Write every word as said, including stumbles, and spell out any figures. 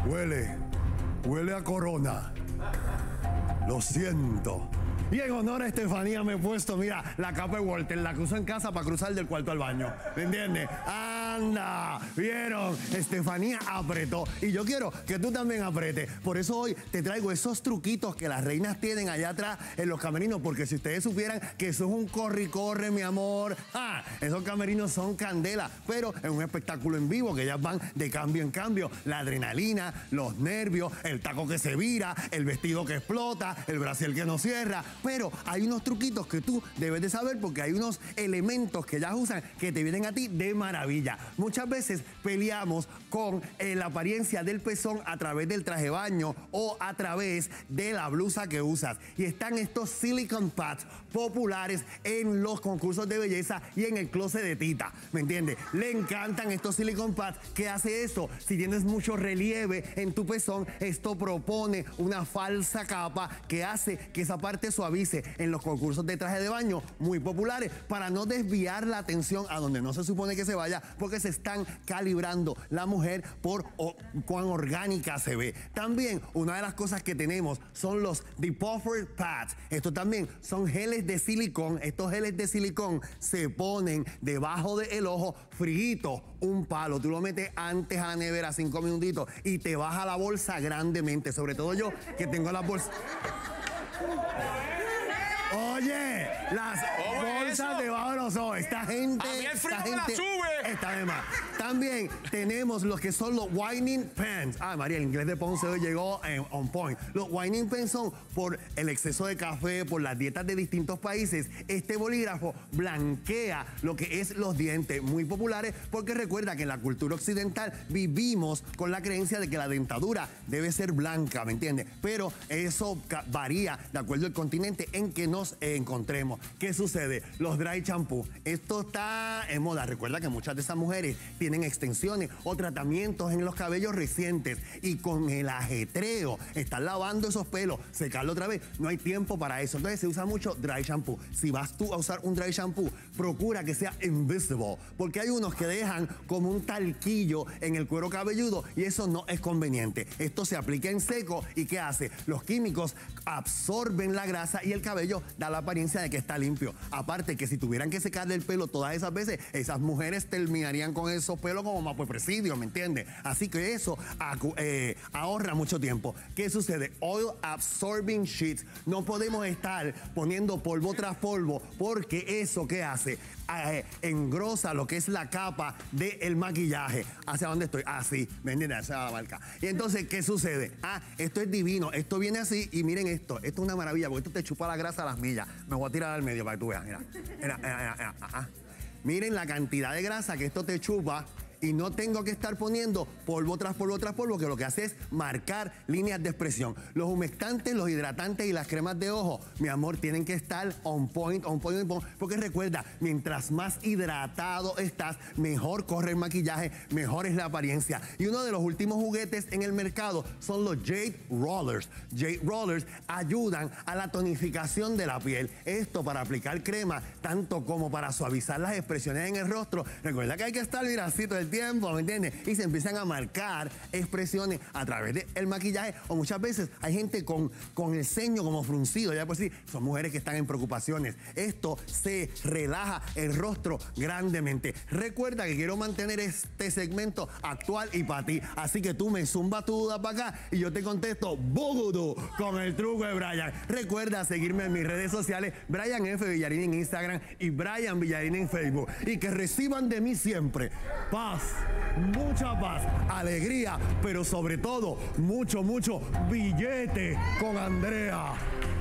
Huele, huele a corona. Lo siento. Y en honor a Estefanía me he puesto, mira, la capa de Walter, la que uso en casa para cruzar del cuarto al baño. ¿Me entiendes? ¡Anda! ¿Vieron? Estefanía apretó. Y yo quiero que tú también apretes. Por eso hoy te traigo esos truquitos que las reinas tienen allá atrás en los camerinos. Porque si ustedes supieran que eso es un corre y corre, mi amor. ¡Ah! Esos camerinos son candela. Pero es un espectáculo en vivo que ellas van de cambio en cambio. La adrenalina, los nervios, el taco que se vira, el vestido que explota, el brasier que no cierra. Pero hay unos truquitos que tú debes de saber porque hay unos elementos que ellas usan que te vienen a ti de maravilla. Muchas veces peleamos con eh, la apariencia del pezón a través del traje de baño o a través de la blusa que usas. Y están estos silicone pads populares en los concursos de belleza y en el closet de Tita. ¿Me entiendes? Le encantan estos silicone pads. ¿Qué hace esto? Si tienes mucho relieve en tu pezón, esto propone una falsa capa que hace que esa parte suavice en los concursos de traje de baño muy populares para no desviar la atención a donde no se supone que se vaya porque se están calibrando la mujer por o, cuán orgánica se ve. También una de las cosas que tenemos son los Depuffer Pads. Estos también son geles de silicón. Estos geles de silicón se ponen debajo del ojo frito, un palo. Tú lo metes antes a la nevera cinco minutitos y te baja la bolsa grandemente. Sobre todo yo que tengo la bolsa... Oye, las bolsas debajo de los ojos. Esta gente. A mí el frío esta me la gente sube. Está de más. También tenemos los que son los whining pants. Ah, María, el inglés de Ponce hoy llegó en on point. Los whining pants son por el exceso de café, por las dietas de distintos países. Este bolígrafo blanquea lo que es los dientes, muy populares, porque recuerda que en la cultura occidental vivimos con la creencia de que la dentadura debe ser blanca, ¿me entiendes? Pero eso varía de acuerdo al continente en que nos eh, encontremos. ¿Qué sucede? Los dry shampoo. Esto está en moda. Recuerda que muchas de esas mujeres tienen extensiones o tratamientos en los cabellos recientes y con el ajetreo, están lavando esos pelos, secarlo otra vez, no hay tiempo para eso. Entonces se usa mucho dry shampoo. Si vas tú a usar un dry shampoo, procura que sea invisible, porque hay unos que dejan como un talquillo en el cuero cabelludo y eso no es conveniente. Esto se aplica en seco y ¿qué hace? Los químicos absorben la grasa y el cabello da la apariencia de que está limpio. Aparte que si tuvieran que secarle el pelo todas esas veces, esas mujeres terminarían con esos pelos como más presidio, ¿me entiendes? Así que eso eh, ahorra mucho tiempo. ¿Qué sucede? Oil absorbing sheets. No podemos estar poniendo polvo tras polvo porque eso ¿qué hace? Eh, engrosa lo que es la capa del maquillaje. ¿Hacia dónde estoy? Así, ¿me entiendes? Esa es la marca. Y entonces, ¿qué sucede? Ah, esto es divino. Esto viene así y miren esto. Esto es una maravilla porque esto te chupa la grasa a las millas. Me voy a tirar al medio para que tú veas. Mira, mira, mira, mira, mira. Ajá. Miren la cantidad de grasa que esto te chupa. Y no tengo que estar poniendo polvo tras polvo tras polvo, que lo que hace es marcar líneas de expresión. Los humectantes, los hidratantes y las cremas de ojo, mi amor, tienen que estar on point, on point, on point. Porque recuerda, mientras más hidratado estás, mejor corre el maquillaje, mejor es la apariencia. Y uno de los últimos juguetes en el mercado son los Jade Rollers. Jade Rollers ayudan a la tonificación de la piel. Esto para aplicar crema, tanto como para suavizar las expresiones en el rostro. Recuerda que hay que estar, mira, así todo el tiempo, ¿me entiendes? Y se empiezan a marcar expresiones a través del maquillaje, o muchas veces hay gente con, con el ceño como fruncido, ya por sí, son mujeres que están en preocupaciones. Esto se relaja el rostro grandemente. Recuerda que quiero mantener este segmento actual y para ti, así que tú me zumba tu duda para acá y yo te contesto ¡Bugudú! Con el truco de Brian. Recuerda seguirme en mis redes sociales, Brian F. Villarini en Instagram y Brian Villarini en Facebook, y que reciban de mí siempre paz, mucha paz, alegría, pero sobre todo mucho, mucho billete con Andrea.